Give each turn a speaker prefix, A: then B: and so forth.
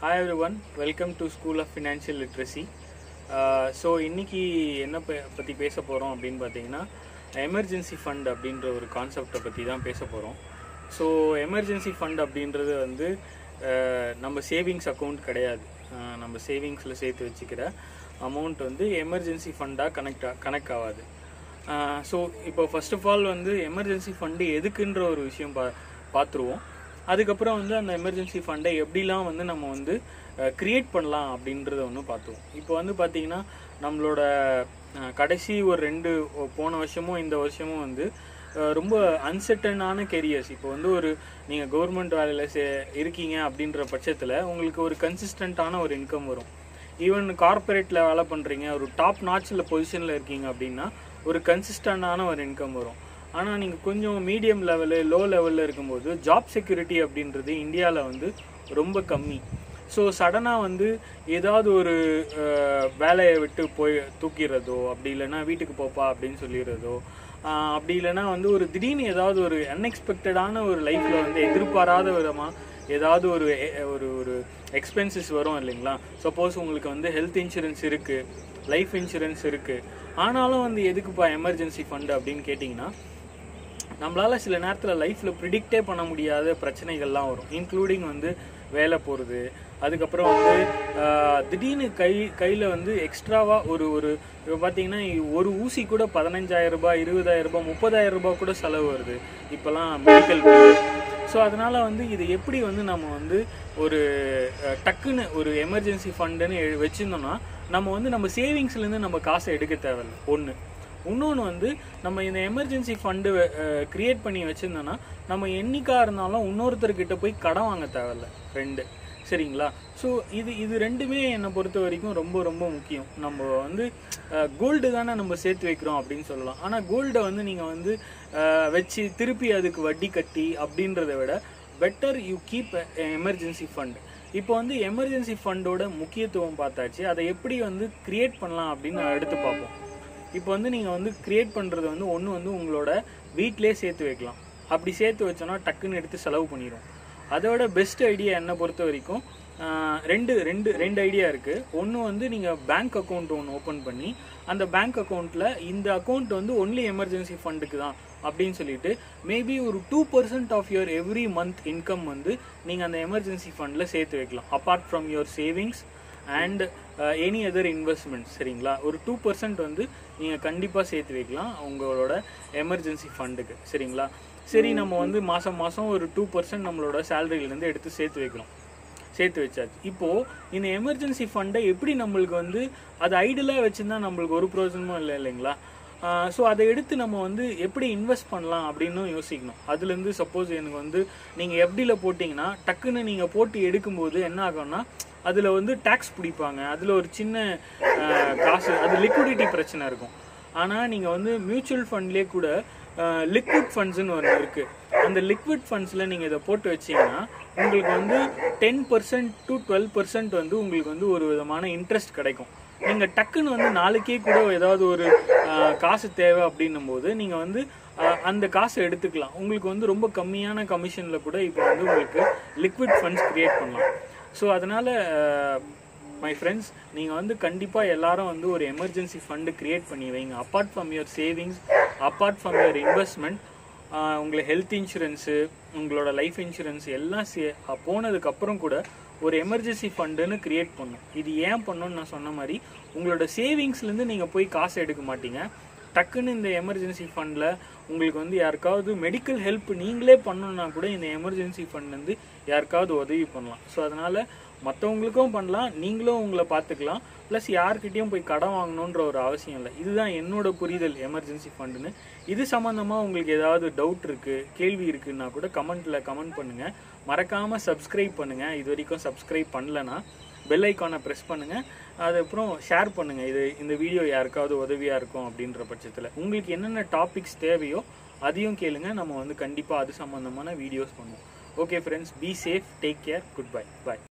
A: Hi everyone, welcome to School of Financial Literacy. So இன்னைக்கு என்ன பற்றி பேச போகிறோம் அப்படின்னு பார்த்தீங்கன்னா எமர்ஜென்சி ஃபண்ட் அப்படின்ற ஒரு கான்செப்டை பற்றி தான் பேச போகிறோம். ஸோ எமர்ஜென்சி ஃபண்ட் அப்படின்றது வந்து நம்ம சேவிங்ஸ் அக்கௌண்ட் கிடையாது. நம்ம சேவிங்ஸில் சேர்த்து வச்சுக்கிற அமௌண்ட் வந்து எமர்ஜென்சி ஃபண்டாக கனெக்ட் ஆகாது. ஸோ இப்போ ஃபர்ஸ்ட் ஆஃப் ஆல் வந்து எமர்ஜென்சி ஃபண்டு எதுக்குன்ற ஒரு விஷயம் பார்த்துருவோம். அதுக்கப்புறம் வந்து அந்த எமர்ஜென்சி ஃபண்டை எப்படிலாம் வந்து நம்ம வந்து க்ரியேட் பண்ணலாம் அப்படின்றத ஒன்று பார்த்துவோம். இப்போ வந்து பார்த்திங்கன்னா நம்மளோட கடைசி ஒரு போன வருஷமும் இந்த வருஷமும் வந்து ரொம்ப அன்சர்டனான கெரியர்ஸ். இப்போ வந்து நீங்கள் கவர்மெண்ட் வேலையில் இருக்கீங்க அப்படின்ற பட்சத்தில் உங்களுக்கு ஒரு கன்சிஸ்டண்ட்டான ஒரு இன்கம் வரும். ஈவன் கார்பரேட்டில் வேலை பண்ணுறீங்க, ஒரு டாப் நாட்சில் பொசிஷனில் இருக்கீங்க அப்படின்னா ஒரு கன்சிஸ்டண்டான ஒரு இன்கம் வரும். ஆனால் நீங்கள் கொஞ்சம் மீடியம் லெவலு லோ லெவலில் இருக்கும்போது ஜாப் செக்யூரிட்டி அப்படின்றது இந்தியாவில் வந்து ரொம்ப கம்மி. ஸோ சடனாக வந்து ஏதாவது ஒரு வேலையை விட்டு தூக்கிறதோ, அப்படி இல்லைன்னா வீட்டுக்கு போப்பா அப்படின்னு சொல்லிடுறதோ, அப்படி இல்லைன்னா வந்து ஒரு திடீர்னு ஏதாவது ஒரு அன்எக்ஸ்பெக்டடான ஒரு லைஃப்பில் வந்து எதிர்பாராத விதமாக ஏதாவது ஒரு எக்ஸ்பென்சஸ் வரும் இல்லைங்களா. சப்போஸ் உங்களுக்கு வந்து ஹெல்த் இன்சூரன்ஸ் இருக்குது, லைஃப் இன்சூரன்ஸ் இருக்குது, ஆனாலும் வந்து எதுக்குப்பா எமர்ஜென்சி ஃபண்டு அப்படின்னு கேட்டிங்கன்னா நம்மளால் சில நேரத்தில் லைஃப்பில் ப்ரிடிக்டே பண்ண முடியாத பிரச்சனைகள்லாம் வரும். இன்க்ளூடிங் வந்து வேலை போகிறது, அதுக்கப்புறம் வந்து திடீர்னு கையில் வந்து எக்ஸ்ட்ராவாக இப்போ பார்த்தீங்கன்னா ஒரு ஊசி கூட 15,000 ரூபாய், 20,000 ரூபாய், 30,000 ரூபாய் கூட செலவு வருது இப்போலாம் மெடிக்கல் பில். ஸோ அதனால் வந்து இது எப்படி வந்து நம்ம வந்து ஒரு டக்குன்னு ஒரு எமர்ஜென்சி ஃபண்டுன்னு வச்சுருந்தோம்னா நம்ம வந்து நம்ம சேவிங்ஸ்லேருந்து நம்ம காசை எடுக்க தேவையில்லை. இன்னொன்று வந்து நம்ம இந்த எமர்ஜென்சி ஃபண்டு க்ரியேட் பண்ணி வச்சுருந்தோன்னா நம்ம என்னைக்காக இருந்தாலும் இன்னொருத்தர்கிட்ட போய் கடன் வாங்க தேவையில்லை. சரிங்களா. ஸோ இது ரெண்டுமே என்னை பொறுத்த வரைக்கும் ரொம்ப ரொம்ப முக்கியம். நம்ம வந்து கோல்டு தானே நம்ம சேர்த்து வைக்கிறோம் அப்படின்னு சொல்லலாம். ஆனால் கோல்டை வந்து நீங்கள் வந்து வச்சு திருப்பி அதுக்கு வட்டி கட்டி அப்படின்றத விட better you keep emergency fund. இப்போ வந்து எமர்ஜென்சி ஃபண்டோட முக்கியத்துவம் பார்த்தாச்சு, அதை எப்படி வந்து க்ரியேட் பண்ணலாம் அப்படின்னு எடுத்து பார்ப்போம். இப்போ வந்து நீங்கள் வந்து க்ரியேட் பண்ணுறது வந்து ஒன்று வந்து உங்களோட வீட்டிலே சேர்த்து வைக்கலாம். அப்படி சேர்த்து வச்சோன்னா டக்குன்னு எடுத்து செலவு பண்ணிடும். அதோட பெஸ்ட் ஐடியா என்னை பொறுத்த வரைக்கும் ரெண்டு ஐடியா இருக்குது. ஒன்று வந்து நீங்கள் பேங்க் அக்கௌண்ட் ஒன்று ஓப்பன் பண்ணி அந்த பேங்க் அக்கௌண்ட்டில் இந்த அக்கௌண்ட் வந்து ஒன்லி எமர்ஜென்சி ஃபண்டுக்கு தான் அப்படின்னு சொல்லிட்டு மேபி ஒரு 2% of your every month income வந்து நீங்கள் அந்த எமர்ஜென்சி ஃபண்டில் சேர்த்து வைக்கலாம். Apart from your savings and any other investments. சரிங்களா. ஒரு 2% வந்து நீங்கள் கண்டிப்பாக சேர்த்து வைக்கலாம் உங்களோட எமர்ஜென்சி ஃபண்டுக்கு. சரிங்களா. சரி, நம்ம வந்து மாதம் ஒரு 2% நம்மளோட சேலரியிலேருந்து எடுத்து சேர்த்து வச்சாச்சு. இப்போது இந்த எமர்ஜென்சி ஃபண்டை எப்படி நம்மளுக்கு வந்து அது ஐடியலாக வச்சுருந்தா நம்மளுக்கு ஒரு பிரயோஜனமும் இல்லைங்களா. ஸோ அதை எடுத்து நம்ம வந்து எப்படி இன்வெஸ்ட் பண்ணலாம் அப்படின்னு யோசிக்கணும். அதுலேருந்து சப்போஸ் எனக்கு வந்து நீங்கள் எஃப்டியில் போட்டிங்கன்னா டக்குன்னு நீங்கள் போட்டு எடுக்கும்போது என்ன ஆகும்னா அதில் வந்து டேக்ஸ் பிடிப்பாங்க, அதில் ஒரு சின்ன காசு, அது லிக்விடிட்டி பிரச்சனை இருக்கும். ஆனால் நீங்கள் வந்து மியூச்சுவல் ஃபண்ட்லேயே கூட லிக்விட் ஃபண்ட்ஸ்ன்னு ஒன்று இருக்குது. அந்த லிக்விட் ஃபண்ட்ஸில் நீங்கள் இதை போட்டு வச்சிங்கன்னா உங்களுக்கு வந்து 10% to 12% வந்து உங்களுக்கு வந்து ஒரு விதமான இன்ட்ரெஸ்ட் கிடைக்கும். நீங்கள் டக்குன்னு வந்து நாளைக்கே கூட ஏதாவது ஒரு காசு தேவை அப்படின்னும் போது நீங்கள் வந்து அந்த காசை எடுத்துக்கலாம். உங்களுக்கு வந்து ரொம்ப கம்மியான கமிஷனில் கூட இப்போ வந்து உங்களுக்கு லிக்விட் ஃபண்ட்ஸ் க்ரியேட் பண்ணலாம். ஸோ அதனால் மை ஃப்ரெண்ட்ஸ், நீங்கள் வந்து கண்டிப்பாக எல்லாரும் வந்து ஒரு எமர்ஜென்சி ஃபண்டு க்ரியேட் பண்ணி வைங்க. Apart from your savings, apart from your investment, உங்களை ஹெல்த் இன்சூரன்ஸு, உங்களோட லைஃப் இன்சூரன்ஸ் எல்லாம் போனதுக்கப்புறம் கூட ஒரு எமர்ஜென்சி ஃபண்டுன்னு க்ரியேட் பண்ணணும். இது ஏன் பண்ணணும்னு நான் சொன்ன மாதிரி உங்களோட சேவிங்ஸ்லேருந்து நீங்கள் போய் காசு எடுக்க மாட்டீங்க. டக்குன்னு இந்த எமர்ஜென்சி ஃபண்டில் உங்களுக்கு வந்து யாருக்காவது மெடிக்கல் ஹெல்ப் நீங்களே பண்ணணுன்னா கூட இந்த எமர்ஜென்சி ஃபண்ட்லேருந்து யாருக்காவது உதவி பண்ணலாம். ஸோ அதனால் மற்றவங்களுக்கும் பண்ணலாம், நீங்களும் உங்களை பார்த்துக்கலாம், ப்ளஸ் யார்கிட்டையும் போய் கடன் வாங்கணுன்ற ஒரு அவசியம் இல்லை. இதுதான் என்னோட புரிதல் எமர்ஜென்சி ஃபண்டுன்னு. இது சம்மந்தமாக உங்களுக்கு ஏதாவது டவுட் இருக்குது, கேள்வி இருக்குன்னா கூட கமெண்ட் பண்ணுங்கள். மறக்காமல் சப்ஸ்கிரைப் பண்ணுங்கள். இது வரைக்கும் சப்ஸ்கிரைப் பண்ணலன்னா பெல் ஐக்கானை ப்ரெஸ் பண்ணுங்கள். அதுக்கப்புறம் ஷேர் பண்ணுங்கள். இந்த வீடியோ யாருக்காவது உதவியாக இருக்கும் அப்படின்ற பட்சத்தில் உங்களுக்கு என்னென்ன டாபிக்ஸ் தேவையோ அதையும் கேளுங்க. நம்ம வந்து கண்டிப்பாக அது சம்மந்தமான வீடியோஸ் பண்ணுவோம். Okay friends, be safe, take care, good by.